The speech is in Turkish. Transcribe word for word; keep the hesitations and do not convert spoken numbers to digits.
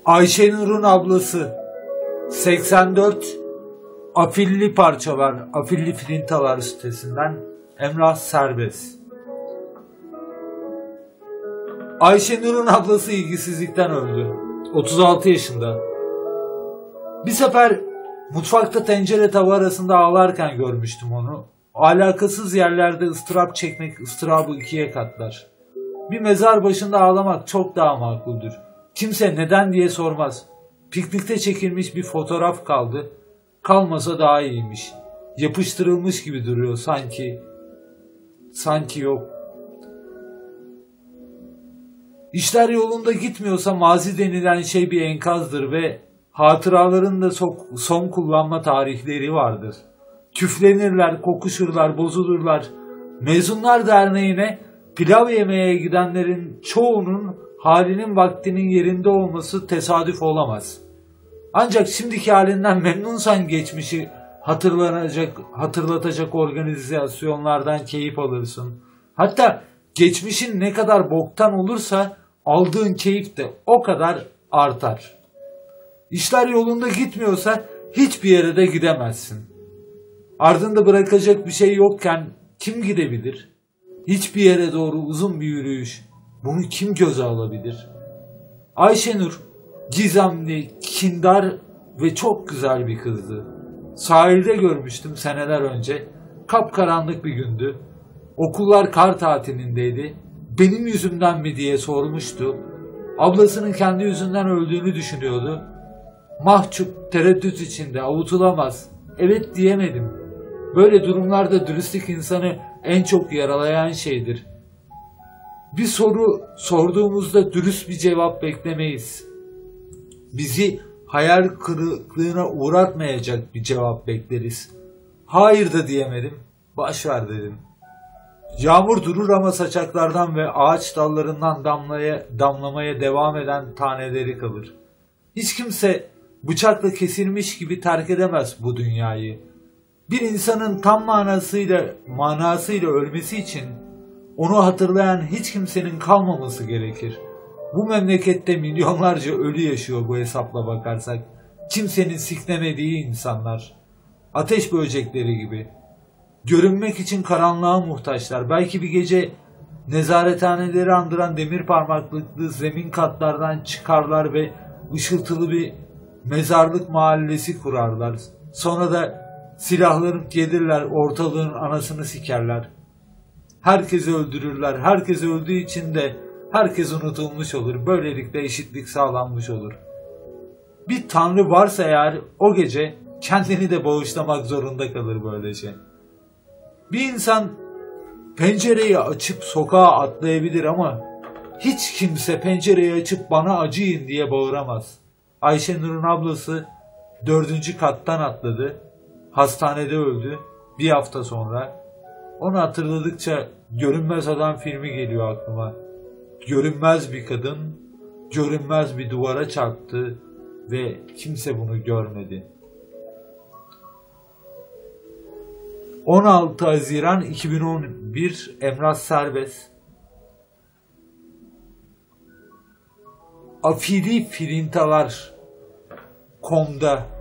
Ayşenur'un ablası seksen dört Afilli Parçalar, Afilli Filintalar sitesinden Emrah Serbest. Ayşenur'un ablası ilgisizlikten öldü. otuz altı yaşında. Bir sefer mutfakta tencere tava arasında ağlarken görmüştüm onu. Alakasız yerlerde ıstırap çekmek ıstırabı ikiye katlar. Bir mezar başında ağlamak çok daha makuldür. Kimse neden diye sormaz. Piknikte çekilmiş bir fotoğraf kaldı. Kalmasa daha iyiymiş. Yapıştırılmış gibi duruyor sanki. Sanki yok. İşler yolunda gitmiyorsa mazi denilen şey bir enkazdır ve hatıraların da son kullanma tarihleri vardır. Küflenirler, kokuşurlar, bozulurlar. Mezunlar Derneği'ne pilav yemeye gidenlerin çoğunun halinin vaktinin yerinde olması tesadüf olamaz. Ancak şimdiki halinden memnunsan geçmişi hatırlanacak, hatırlatacak organizasyonlardan keyif alırsın. Hatta geçmişin ne kadar boktan olursa aldığın keyif de o kadar artar. İşler yolunda gitmiyorsa hiçbir yere de gidemezsin. Ardında bırakacak bir şey yokken kim gidebilir? Hiçbir yere doğru uzun bir yürüyüş. Bunu kim göze alabilir? Ayşenur gizemli, kindar ve çok güzel bir kızdı. Sahilde görmüştüm seneler önce. Kapkaranlık bir gündü. Okullar kar tatilindeydi. Benim yüzümden mi diye sormuştu. Ablasının kendi yüzünden öldüğünü düşünüyordu. Mahcup, tereddüt içinde, avutulamaz. Evet diyemedim. Böyle durumlarda dürüstlük insanı en çok yaralayan şeydir. Bir soru sorduğumuzda dürüst bir cevap beklemeyiz. Bizi hayal kırıklığına uğratmayacak bir cevap bekleriz. Hayır da diyemedim. Baş ver dedim. Yağmur durur ama saçaklardan ve ağaç dallarından damlaya, damlamaya devam eden taneleri kalır. Hiç kimse bıçakla kesilmiş gibi terk edemez bu dünyayı. Bir insanın tam manasıyla manasıyla ölmesi için onu hatırlayan hiç kimsenin kalmaması gerekir. Bu memlekette milyonlarca ölü yaşıyor bu hesapla bakarsak. Kimsenin siklemediği insanlar. Ateş böcekleri gibi. Görünmek için karanlığa muhtaçlar. Belki bir gece nezarethaneleri andıran demir parmaklıklı zemin katlardan çıkarlar ve ışıltılı bir mezarlık mahallesi kurarlar. Sonra da silahlanıp gelirler, ortalığın anasını sikerler. Herkesi öldürürler. Herkes öldüğü için de herkes unutulmuş olur. Böylelikle eşitlik sağlanmış olur. Bir tanrı varsa eğer o gece kendini de bağışlamak zorunda kalır böylece. Bir insan pencereyi açıp sokağa atlayabilir ama hiç kimse pencereyi açıp bana acıyın diye bağıramaz. Ayşenur'un ablası dördüncü kattan atladı. Hastanede öldü. Bir hafta sonra. Onu hatırladıkça Görünmez Adam filmi geliyor aklıma. Görünmez bir kadın, görünmez bir duvara çarptı ve kimse bunu görmedi. on altı Haziran iki bin on bir Emrah Serbest. Afili Filintalar nokta com'da